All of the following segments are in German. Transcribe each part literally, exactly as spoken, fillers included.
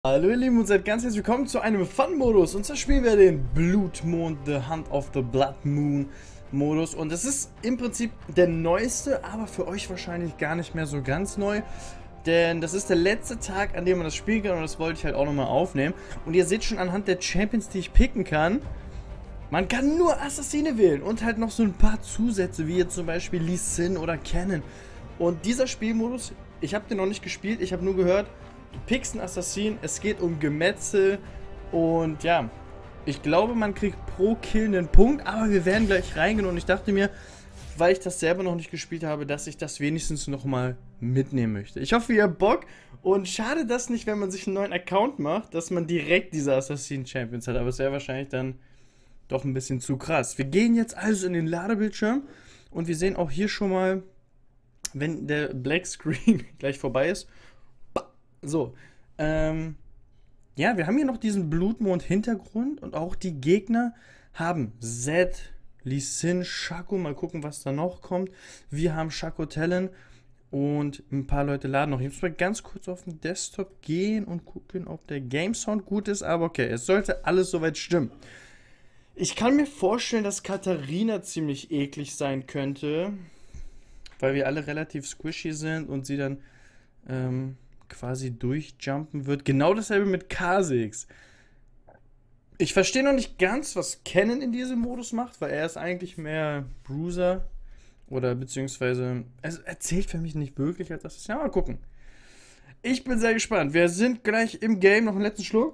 Hallo ihr Lieben und seid ganz herzlich willkommen zu einem Fun-Modus. Und zwar spielen wir den Blutmond, The Hunt of the Blood Moon Modus. Und es ist im Prinzip der neueste, aber für euch wahrscheinlich gar nicht mehr so ganz neu. Denn das ist der letzte Tag, an dem man das spielen kann und das wollte ich halt auch nochmal aufnehmen. Und ihr seht schon anhand der Champions, die ich picken kann, man kann nur Assassine wählen und halt noch so ein paar Zusätze, wie jetzt zum Beispiel Lee Sin oder Cannon. Und dieser Spielmodus, ich habe den noch nicht gespielt, ich habe nur gehört, du pickst einen Assassin, es geht um Gemetzel und ja, ich glaube, man kriegt pro Kill einen Punkt, aber wir werden gleich reingehen und ich dachte mir, weil ich das selber noch nicht gespielt habe, dass ich das wenigstens nochmal mitnehmen möchte. Ich hoffe, ihr habt Bock und schade das nicht, wenn man sich einen neuen Account macht, dass man direkt diese Assassin-Champions hat, aber es wäre wahrscheinlich dann doch ein bisschen zu krass. Wir gehen jetzt also in den Ladebildschirm und wir sehen auch hier schon mal, wenn der Black Screen gleich vorbei ist. So, ähm, ja, wir haben hier noch diesen Blutmond-Hintergrund und auch die Gegner haben Zed, Lee Sin, Shaco, mal gucken, was da noch kommt. Wir haben Shaco Talon und ein paar Leute laden noch. Ich muss mal ganz kurz auf den Desktop gehen und gucken, ob der Game Sound gut ist, aber okay, es sollte alles soweit stimmen. Ich kann mir vorstellen, dass Katharina ziemlich eklig sein könnte, weil wir alle relativ squishy sind und sie dann, ähm, quasi durchjumpen wird. Genau dasselbe mit Kha'Zix. Ich verstehe noch nicht ganz, was Cannon in diesem Modus macht, weil er ist eigentlich mehr Bruiser oder beziehungsweise es erzählt für mich nicht wirklich als das. Ja, mal gucken. Ich bin sehr gespannt. Wir sind gleich im Game. Noch einen letzten Schluck.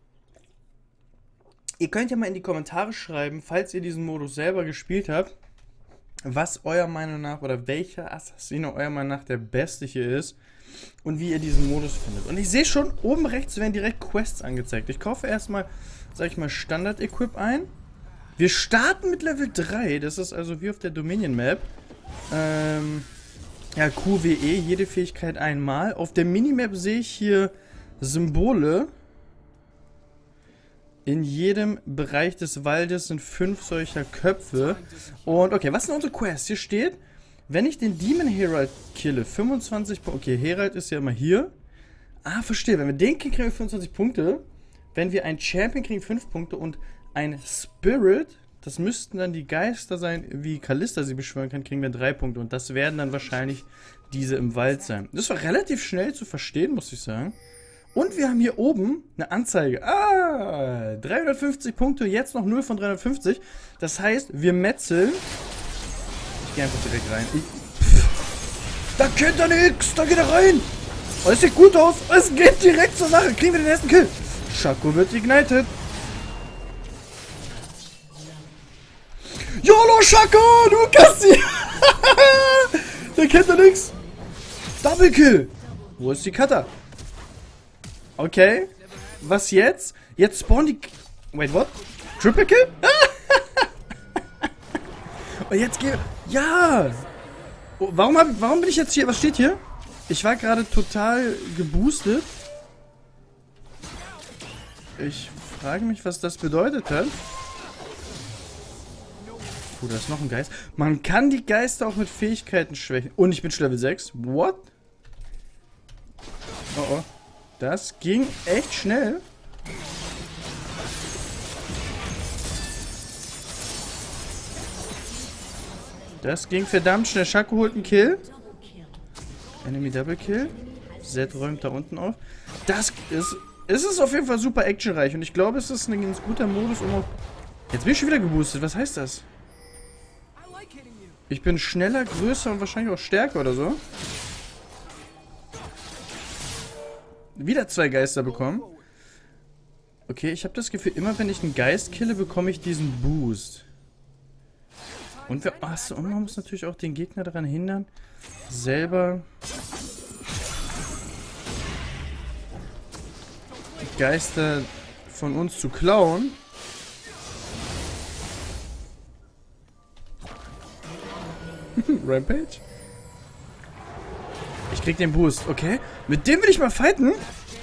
Ihr könnt ja mal in die Kommentare schreiben, falls ihr diesen Modus selber gespielt habt, was eurer Meinung nach oder welcher Assassine eurer Meinung nach der beste hier ist. Und wie ihr diesen Modus findet. Und ich sehe schon, oben rechts werden direkt Quests angezeigt. Ich kaufe erstmal, sag ich mal, Standard-Equip ein. Wir starten mit Level drei. Das ist also wie auf der Dominion-Map. Ähm, ja, Q W E, jede Fähigkeit einmal. Auf der Minimap sehe ich hier Symbole. In jedem Bereich des Waldes sind fünf solcher Köpfe. Und okay, was sind unsere Quests? Hier steht... Wenn ich den Demon Herald kille, fünfundzwanzig Punkte. Okay, Herald ist ja immer hier. Ah, verstehe. Wenn wir den killen, kriegen wir fünfundzwanzig Punkte. Wenn wir einen Champion kriegen, fünf Punkte. Und ein Spirit, das müssten dann die Geister sein, wie Kalista sie beschwören kann, kriegen wir drei Punkte. Und das werden dann wahrscheinlich diese im Wald sein. Das war relativ schnell zu verstehen, muss ich sagen. Und wir haben hier oben eine Anzeige. Ah, dreihundertfünfzig Punkte, jetzt noch null von dreihundertfünfzig. Das heißt, wir metzeln. Ich geh einfach direkt rein. Ich, da kennt er nix! Da geht er rein! Oh, das sieht gut aus! Es geht direkt zur Sache! Kriegen wir den ersten Kill! Shaco wird ignited! YOLO Shaco! Du Kassi! Da kennt er nix! Double Kill! Wo ist die Cutter? Okay. Was jetzt? Jetzt spawnen die... Wait, what? Triple Kill? Und jetzt gehen... Ja! Oh, warum, hab, warum bin ich jetzt hier? Was steht hier? Ich war gerade total geboostet. Ich frage mich, was das bedeutet hat. Oh, da ist noch ein Geist. Man kann die Geister auch mit Fähigkeiten schwächen. Und ich bin schon Level sechs. What? Oh oh. Das ging echt schnell. Das ging verdammt schnell. Shaco holt einen Kill. Enemy Double Kill. Zed räumt da unten auf. Das ist... Es ist auf jeden Fall super actionreich. Und ich glaube, es ist ein ganz guter Modus, um auch... Jetzt bin ich schon wieder geboostet. Was heißt das? Ich bin schneller, größer und wahrscheinlich auch stärker oder so. Wieder zwei Geister bekommen. Okay, ich habe das Gefühl, immer wenn ich einen Geist kille, bekomme ich diesen Boost. Und, wir, achso, und man muss natürlich auch den Gegner daran hindern, selber Geister von uns zu klauen. Rampage? Ich krieg den Boost, okay. Mit dem will ich mal fighten.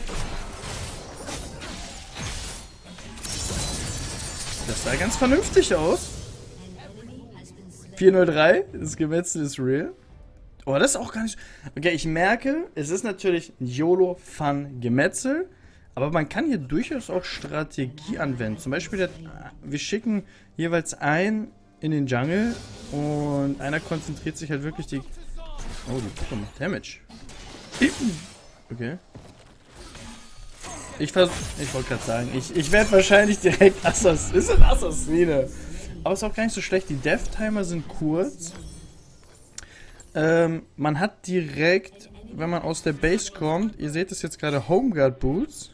Das sah ganz vernünftig aus. vier null drei, das Gemetzel ist real. Oh, das ist auch gar nicht... Okay, ich merke, es ist natürlich ein YOLO-Fun-Gemetzel, Aber man kann hier durchaus auch Strategie anwenden. Zum Beispiel, der, wir schicken jeweils einen in den Jungle und einer konzentriert sich halt wirklich die... Oh, die Puppe macht Damage. Okay. Ich vers... Ich wollte gerade sagen, ich, ich werde wahrscheinlich direkt Assass... Ist ein Assassine. Aber ist auch gar nicht so schlecht. Die Death-Timer sind kurz. Ähm, man hat direkt, wenn man aus der Base kommt, ihr seht es jetzt gerade, Homeguard Boots.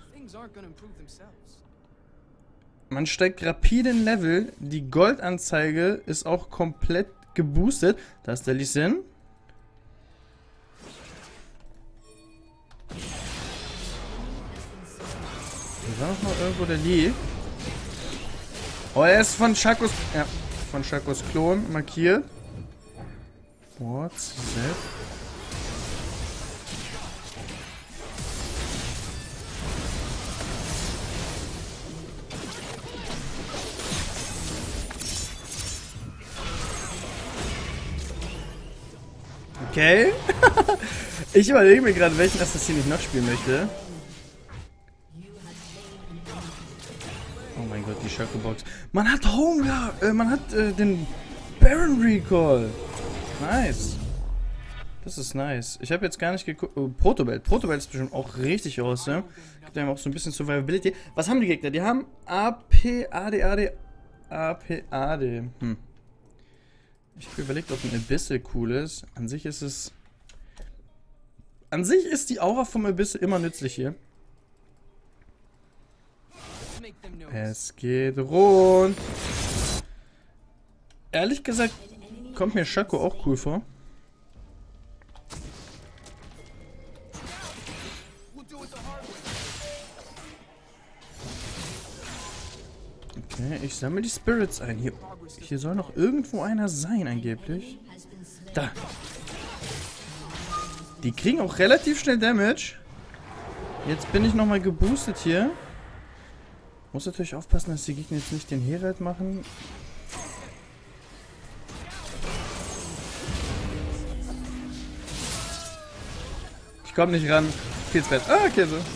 Man steigt rapide in Level. Die Goldanzeige ist auch komplett geboostet. Da ist der Lee Sin. Hier war noch mal irgendwo der Lee. Oh, er ist von Shakos, ja, von Shakos Klon markiert. What's that? Okay. Ich überlege mir gerade, welchen Assassin ich noch spielen möchte. Oh mein Gott, die Shaco-Box. Man hat Homeguard, äh, man hat äh, den Baron Recall. Nice. Das ist nice. Ich habe jetzt gar nicht geguckt. Oh, Protobelt. Protobelt ist bestimmt auch richtig awesome. Gibt einem auch so ein bisschen Survivability. Was haben die Gegner? Die haben A P, A D, A D, A P, A D. Hm. Ich habe überlegt, ob ein Abyssal cool ist. An sich ist es... An sich ist die Aura vom Abyssal immer nützlich hier. Es geht rund. Ehrlich gesagt, kommt mir Shaco auch cool vor. Okay, ich sammle die Spirits ein. Hier, hier soll noch irgendwo einer sein, angeblich. Da. Die kriegen auch relativ schnell Damage. Jetzt bin ich nochmal geboostet hier. Muss natürlich aufpassen, dass die Gegner jetzt nicht den Herald machen. Ich komme nicht ran. Viel zu weit. Ah, okay, so.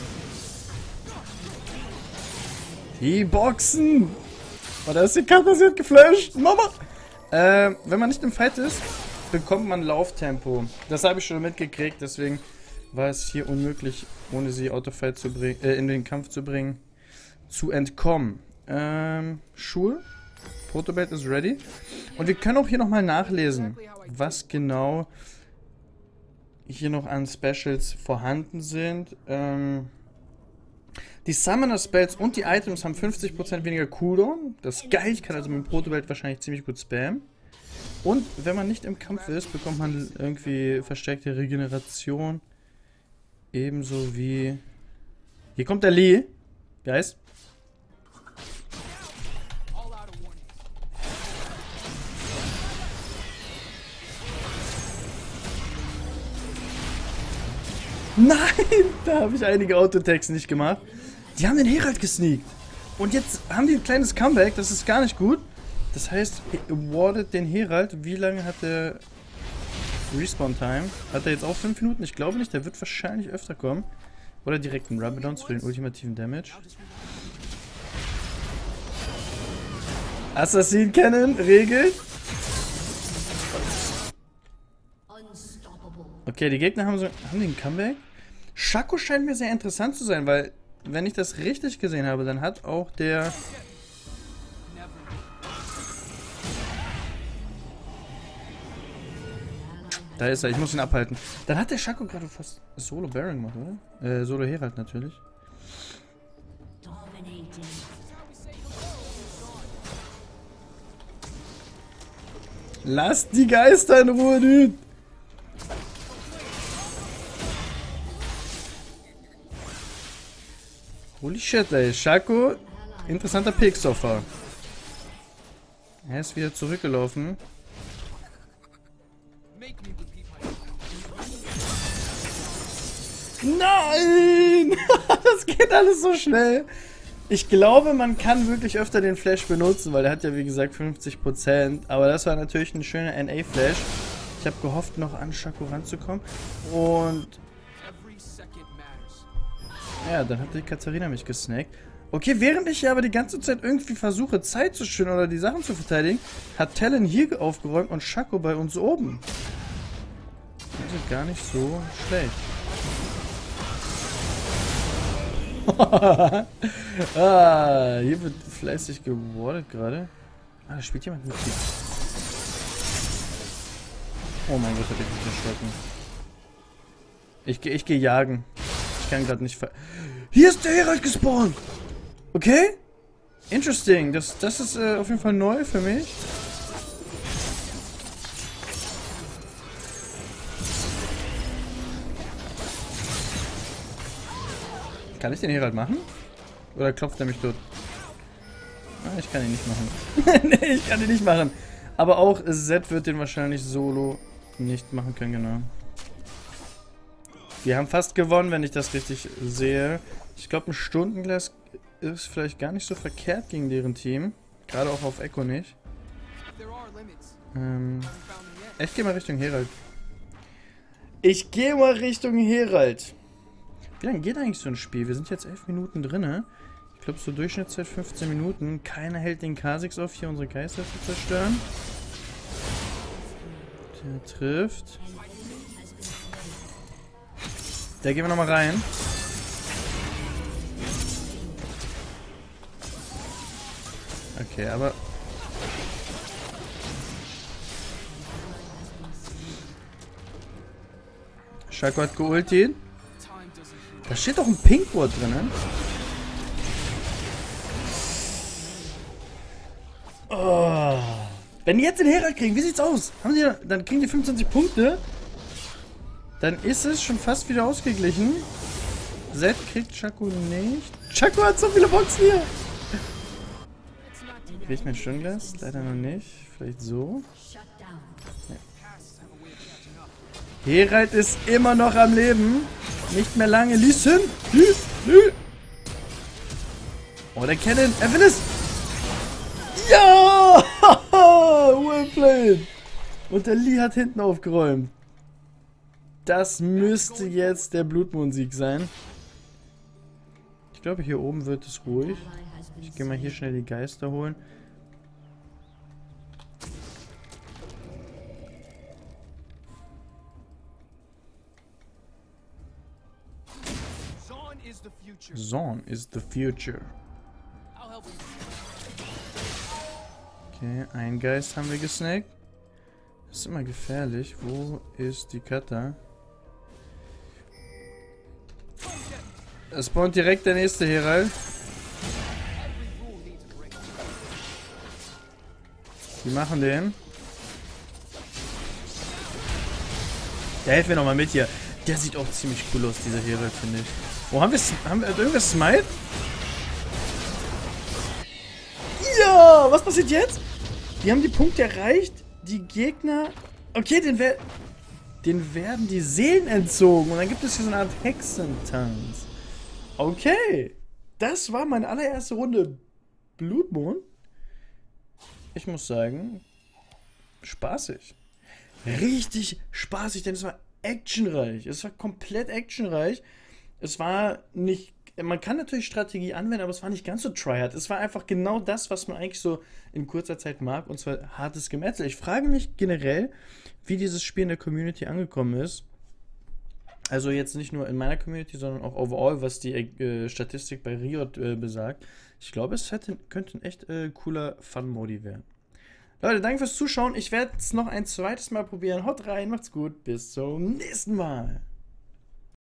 Die Boxen! Oh, da ist die Karte, sie hat geflasht. Mama! Äh, wenn man nicht im Fight ist, bekommt man Lauftempo. Das habe ich schon mitgekriegt, deswegen war es hier unmöglich, ohne sie Autofight zu bringen, äh, in den Kampf zu bringen, zu entkommen. Ähm, Schuhe. Protobelt ist ready. Und wir können auch hier nochmal nachlesen, was genau hier noch an Specials vorhanden sind. Ähm, die Summoner Spells und die Items haben fünfzig Prozent weniger Cooldown. Das ist geil, ich kann also mit dem Protobelt wahrscheinlich ziemlich gut spammen. Und wenn man nicht im Kampf ist, bekommt man irgendwie verstärkte Regeneration. Ebenso wie... Hier kommt der Lee. Guys. Nein, da habe ich einige Autotext nicht gemacht. Die haben den Herald gesneakt. Und jetzt haben die ein kleines Comeback, das ist gar nicht gut. Das heißt, awardet den Herald. Wie lange hat der Respawn-Time? Hat er jetzt auch fünf Minuten? Ich glaube nicht, der wird wahrscheinlich öfter kommen. Oder direkt einen Rabadons für den ultimativen Damage. Assassin Cannon, Regel. Okay, die Gegner haben so... Haben die einen Comeback? Shaco scheint mir sehr interessant zu sein, weil, wenn ich das richtig gesehen habe, dann hat auch der... Da ist er, ich muss ihn abhalten. Dann hat der Shaco gerade fast Solo Baron gemacht, oder? Äh, Solo Herald natürlich. Lass die Geister in Ruhe, Dude! Holy shit, ey. Shaco, interessanter Pick-Soffer. Er ist wieder zurückgelaufen. Nein! Das geht alles so schnell. Ich glaube, man kann wirklich öfter den Flash benutzen, weil der hat ja wie gesagt fünfzig Prozent. Aber das war natürlich ein schöner N A-Flash. Ich habe gehofft, noch an Shaco ranzukommen. Und... Ja, dann hat die Katharina mich gesnackt. Okay, während ich hier aber die ganze Zeit irgendwie versuche, Zeit zu schinden oder die Sachen zu verteidigen, hat Talon hier aufgeräumt und Shaco bei uns oben. Das ist gar nicht so schlecht. Ah, hier wird fleißig gewardet gerade. Ah, da spielt jemand mit. Oh mein Gott, hab ich mich erschrocken. Ich gehe ich geh jagen. Ich kann gerade nicht ver... Hier ist der Herald gespawnt! Okay? Interesting. Das, das ist äh, auf jeden Fall neu für mich. Kann ich den Herald machen? Oder klopft er mich tot? Ah, ich kann ihn nicht machen. Nee, ich kann ihn nicht machen. Aber auch Zed wird den wahrscheinlich solo nicht machen können, genau. Wir haben fast gewonnen, wenn ich das richtig sehe. Ich glaube, ein Stundenglas ist vielleicht gar nicht so verkehrt gegen deren Team. Gerade auch auf Echo nicht. Ähm, ich gehe mal Richtung Herald. Ich gehe mal Richtung Herald. Wie lange geht eigentlich so ein Spiel? Wir sind jetzt elf Minuten drin. Ich glaube, so Durchschnittszeit fünfzehn Minuten. Keiner hält den Kha'Zix auf, hier unsere Geister zu zerstören. Der trifft. Da gehen wir nochmal rein. Okay, aber... Shaco hat geultet. Da steht doch ein Pinkwort drin, ne? Oh. Wenn die jetzt den Herald kriegen, wie sieht's aus? Haben die, dann kriegen die fünfundzwanzig Punkte. Dann ist es schon fast wieder ausgeglichen. Zed kriegt Shaco nicht. Shaco hat so viele Boxen hier. Krieg ich mein Stundenglas? Leider noch nicht. Vielleicht so. Ja. Herald ist immer noch am Leben. Nicht mehr lange. Listen! Oh, der Cannon. Er will es! Ja! Well played! Und der Lee hat hinten aufgeräumt. Das müsste jetzt der Blutmond-Sieg sein. Ich glaube, hier oben wird es ruhig. Ich gehe mal hier schnell die Geister holen. Zaun is the future. Okay, ein Geist haben wir gesnackt. Das ist immer gefährlich. Wo ist die Kata? Es spawnt direkt der nächste Herald. Die machen den. Der hilft mir nochmal mit hier. Der sieht auch ziemlich cool aus, dieser Herald, finde ich. Wo haben wir haben wir irgendwas Smite? Ja! Was passiert jetzt? Die haben die Punkte erreicht. Die Gegner... Okay, den, wer den werden die Seelen entzogen. Und dann gibt es hier so eine Art Hexentanz. Okay. Das war meine allererste Runde Blutmond. Ich muss sagen, spaßig. Richtig spaßig, denn es war actionreich. Es war komplett actionreich. Es war nicht... Man kann natürlich Strategie anwenden, aber es war nicht ganz so tryhard. Es war einfach genau das, was man eigentlich so in kurzer Zeit mag, und zwar hartes Gemetzel. Ich frage mich generell, wie dieses Spiel in der Community angekommen ist. Also jetzt nicht nur in meiner Community, sondern auch overall, was die äh, Statistik bei Riot äh, besagt. Ich glaube, es hätte, könnte ein echt äh, cooler Fun-Modi werden. Leute, danke fürs Zuschauen. Ich werde es noch ein zweites Mal probieren. Haut rein, macht's gut. Bis zum nächsten Mal.